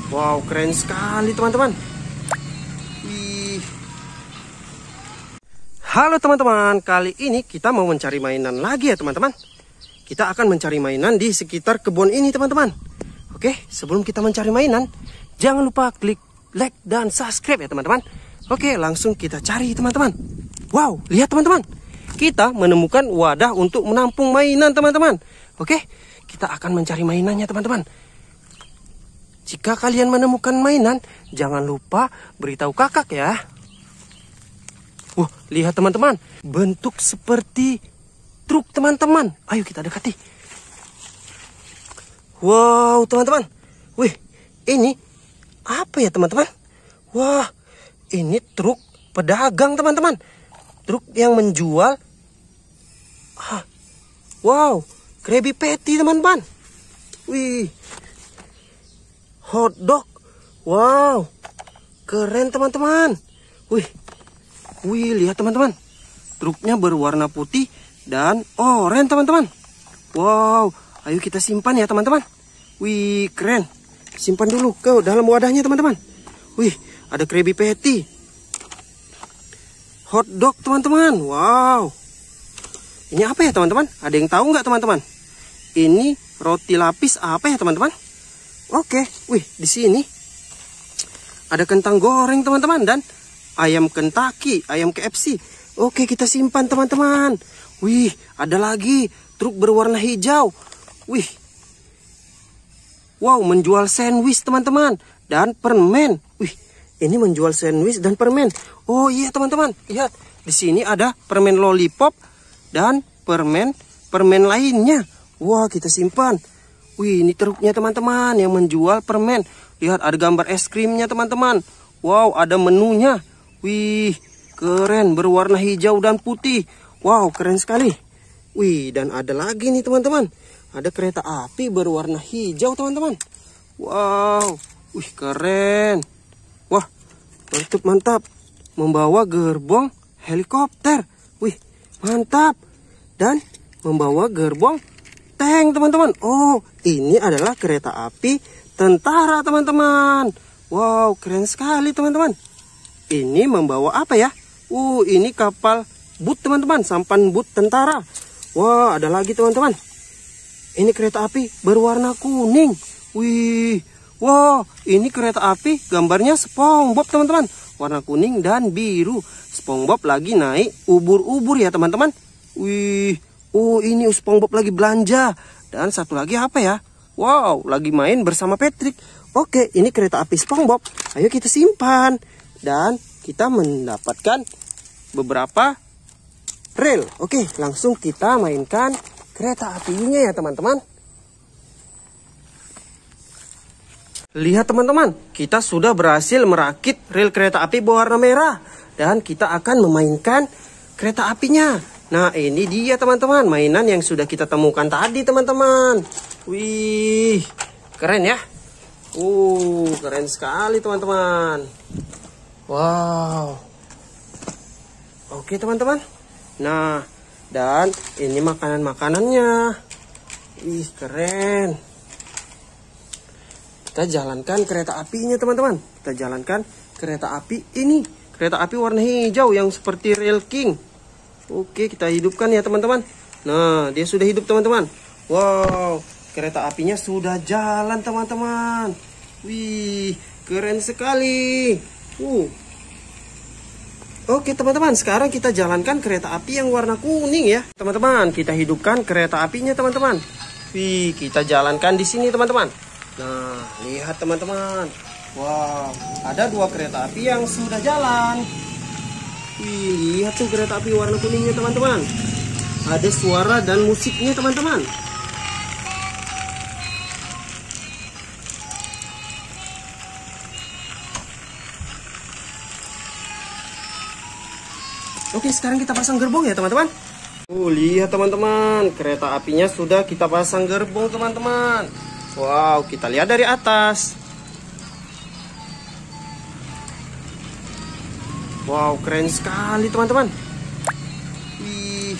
Wow, keren sekali teman-teman. Wih. Halo teman-teman, kali ini kita mau mencari mainan lagi ya teman-teman. Kita akan mencari mainan di sekitar kebun ini teman-teman. Oke, sebelum kita mencari mainan, jangan lupa klik like dan subscribe ya teman-teman. Oke, langsung kita cari teman-teman. Wow, lihat teman-teman. Kita menemukan wadah untuk menampung mainan teman-teman. Oke, kita akan mencari mainannya teman-teman. Jika kalian menemukan mainan, jangan lupa beritahu kakak ya. Wah, lihat teman-teman. Bentuk seperti truk teman-teman. Ayo kita dekati. Wow, teman-teman. Wih, ini apa ya teman-teman? Wah, ini truk pedagang teman-teman. Truk yang menjual. Wow, Krabby Patty teman-teman. Wih. Hotdog. Wow. Keren teman-teman. Wih, lihat teman-teman. Truknya berwarna putih dan oranye teman-teman. Wow, ayo kita simpan ya teman-teman. Wih, keren. Simpan dulu ke dalam wadahnya teman-teman. Wih, ada Krabby Patty. Hotdog teman-teman. Wow. Ini apa ya teman-teman? Ada yang tahu nggak teman-teman? Ini roti lapis apa ya teman-teman? Oke, wih, di sini ada kentang goreng teman-teman dan ayam Kentucky, ayam KFC. Oke, kita simpan teman-teman. Wih, ada lagi truk berwarna hijau. Wih, wow, menjual sandwich teman-teman dan permen. Wih, ini menjual sandwich dan permen. Oh iya teman-teman, lihat di sini ada permen lollipop dan permen lainnya. Wah, kita simpan. Wih, ini truknya teman-teman yang menjual permen. Lihat ada gambar es krimnya teman-teman. Wow, ada menunya. Wih, keren, berwarna hijau dan putih. Wow, keren sekali. Wih, dan ada lagi nih teman-teman. Ada kereta api berwarna hijau teman-teman. Wow, wih, keren. Wah, mantap. Membawa gerbong helikopter. Wih, mantap. Dan membawa gerbong tank teman-teman. Oh, ini adalah kereta api tentara teman-teman. Wow, keren sekali teman-teman. Ini membawa apa ya? Ini kapal boot teman-teman, sampan boot tentara. Wah, ada lagi teman-teman. Ini kereta api berwarna kuning. Wih, wow, ini kereta api gambarnya SpongeBob teman-teman. Warna kuning dan biru. SpongeBob lagi naik ubur-ubur ya teman-teman. Wih, ini SpongeBob lagi belanja. Dan satu lagi apa ya? Wow, lagi main bersama Patrick. Oke, ini kereta api SpongeBob. Ayo kita simpan. Dan kita mendapatkan beberapa rel. Oke, langsung kita mainkan kereta apinya ya teman-teman. Lihat teman-teman, kita sudah berhasil merakit rel kereta api berwarna merah. Dan kita akan memainkan kereta apinya. Nah, ini dia teman-teman, mainan yang sudah kita temukan tadi teman-teman. Wih, keren ya. Keren sekali teman-teman. Wow. Oke teman-teman. Nah, dan ini makanan-makanannya. Wih, keren. Kita jalankan kereta apinya teman-teman. Kita jalankan kereta api ini. Kereta api warna hijau yang seperti Rail King. Oke, kita hidupkan ya teman-teman. Nah, dia sudah hidup teman-teman. Wow, kereta apinya sudah jalan teman-teman. Wih, keren sekali. Oke teman-teman, sekarang kita jalankan kereta api yang warna kuning ya. Teman-teman, kita hidupkan kereta apinya teman-teman. Wih, kita jalankan di sini teman-teman. Nah, lihat teman-teman. Wow, ada 2 kereta api yang sudah jalan. Wih, lihat tuh kereta api warna kuningnya teman-teman. Ada suara dan musiknya teman-teman. Oke, sekarang kita pasang gerbong ya teman-teman. Lihat teman-teman, kereta apinya sudah kita pasang gerbong teman-teman. Wow, kita lihat dari atas. Wow, keren sekali teman-teman. Wih.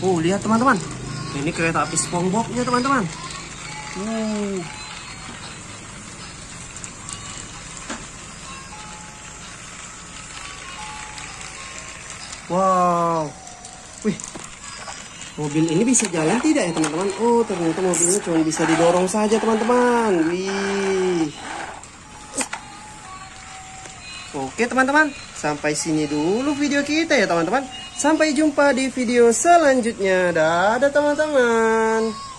Oh, lihat teman-teman. Ini kereta api SpongeBob-nya teman-teman. Wow. Wih. Mobil ini bisa jalan tidak ya teman-teman? Oh, ternyata mobilnya cuma bisa didorong saja teman-teman. Wih. Oke teman-teman, sampai sini dulu video kita ya teman-teman. Sampai jumpa di video selanjutnya. Dadah teman-teman.